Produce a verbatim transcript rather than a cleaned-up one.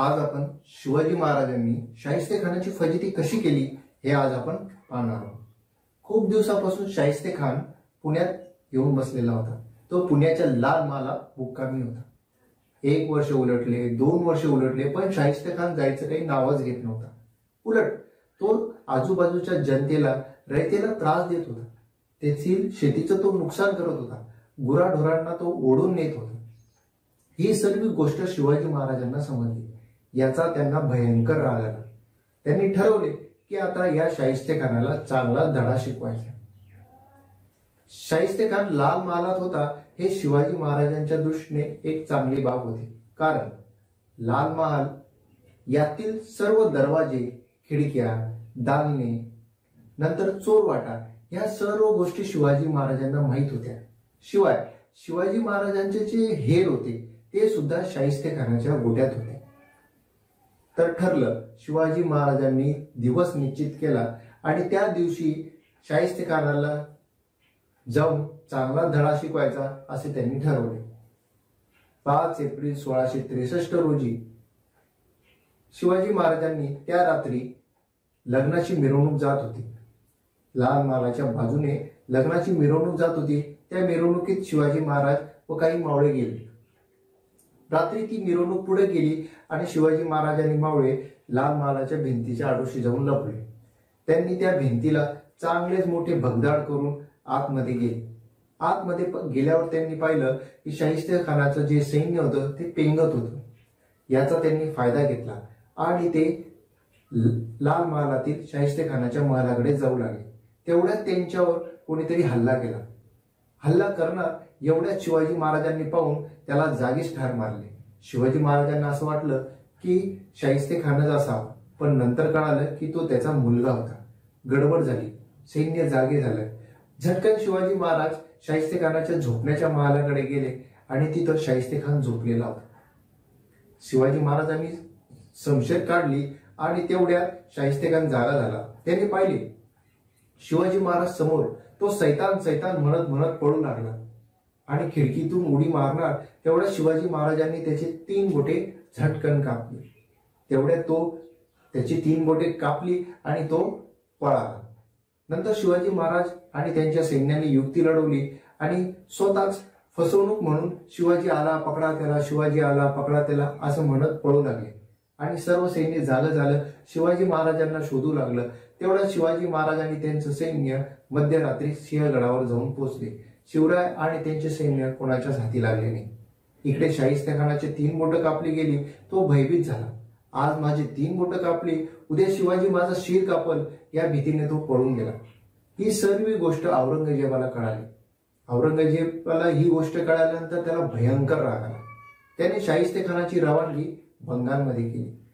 आज आपण शिवाजी महाराजांनी शाहिस्तेखानाची फजिती कशी केली हे आज आपण पाहणार आहोत। खूप दिवसापासून शाहिस्तेखान पुण्यात येऊन बसलेला होता। तो पुण्याच्या लाल महालात मुक्कामी होता। एक वर्ष उलटले, दोन वर्ष उलटले, पण शाहिस्तेखान जायचं काही नावच घेत नव्हता। उलट तो आजूबाजूच्या जनतेला, रयतेला त्रास देत होता। तेथील शेतीचं तो नुकसान करत होता। गुराढोरांना तो ओढून नेत होता। ही सर्व गोष्ट शिवाजी महाराजांना समजली। याचा त्यांना भयंकर राग आला। त्यांनी ठरवले की आता या शाहिस्तेखानाला चांगला धडा शिकवायचा। शाहिस्तेखान लाल महालात होता हे शिवाजी महाराजांच्या दृष्टीने एक चांगली बाब होती, कारण लाल महाल यातील सर्व दरवाजे, खिडक्या, दालने, नंतर चोरवाटा या सर्व गोष्टी शिवाजी महाराजांना माहित होत्या। शिवाय शिवाजी महाराजांचे जे हेर होते ते सुद्धा शाहिस्तेखानाच्या गोट्यात होते। तर ठरलं, शिवाजी महाराजांनी दिवस निश्चित केला आणि त्या दिवशी शाहिस्तेखानाला जाऊन चांगला धडा शिकवायचा असे त्यांनी ठरवले। पाच एप्रिल सोळाशे त्रेसष्ट रोजी शिवाजी महाराजांनी त्या रात्री लग्नाची मिरवणूक जात होती। लाल महालाच्या बाजूने लग्नाची मिरवणूक जात होती। त्या मिरवणुकीत शिवाजी महाराज व काही मावळे गेले। रात्री ती मिरवणूक पुढे गेली आणि शिवाजी महाराज आणि मावळे लाल महालाच्या भिंतीच्या आडोशी जाऊन लपले। त्यांनी त्या भिंतीला चांगलेच मोठे भगदाड करून आतमध्ये गेले। आतमध्ये गेल्यावर त्यांनी पाहिलं की शाहिस्तेखानाचं जे सैन्य होतं ते पेंगत होतं। याचा त्यांनी फायदा घेतला आणि ते लाल महालातील शाहिस्तेखानाच्या महालाकडे जाऊ लागले। तेवढ्यात त्यांच्यावर कोणीतरी हल्ला केला। हल्ला करणार एवढ्यात शिवाजी महाराजांनी पाहून त्याला जागीच ठार मारले। शिवाजी महाराजांना असं वाटलं की शाहिस्तेखानच असावा, पण नंतर कळालं की तो त्याचा मुलगा होता। गडबड झाली, सैन्य जागे झालं। झटकन शिवाजी महाराज शाहिस्तेखानाच्या झोपण्याच्या महालाकडे गेले आणि तिथं शाहिस्तेखान झोपलेला होता। शिवाजी महाराजांनी शमशेर काढली आणि तेवढ्यात शाहिस्तेखान जागा झाला। त्याने पाहिले शिवाजी महाराज समोर। तो सैतान सैतान म्हणत म्हणत पळू लागला आणि खिडकीतून उडी मारणार तेवढ्या शिवाजी महाराजांनी त्याचे तीन बोटे झटकन कापली। तेवढ्यात तो त्याची तीन बोटे कापली आणि तो पळाला। नंतर शिवाजी महाराज आणि त्यांच्या सैन्याने युक्ती लढवली आणि स्वतःच फसवणूक म्हणून शिवाजी आला पकडा त्याला, शिवाजी आला पकडा त्याला असं म्हणत पळू लागले आणि सर्व सैन्य जागं झालं। शिवाजी महाराजांना शोधू लागलं। तेवढ्यात शिवाजी महाराज आणि त्यांचं सैन्य मध्यरात्री सिंहगडावर जाऊन पोहोचले। शिवराय आणि त्यांचे सैन्य कोणाच्याच हाती लागले नाही। इकडे शाहिस्तेखानाची तीन बोटं कापली गेली। तो भयभीत झाला। आज माझी तीन बोटं कापली, उद्या शिवाजी माझा शिर कापल या भीतीने तो पळून गेला। ही सर्व गोष्ट औरंगजेबाला कळाली। औरंगजेबाला ही गोष्ट कळाल्यानंतर त्याला भयंकर राग आला। त्याने शाहिस्तेखानाची रवानगी बंगालमध्ये केली।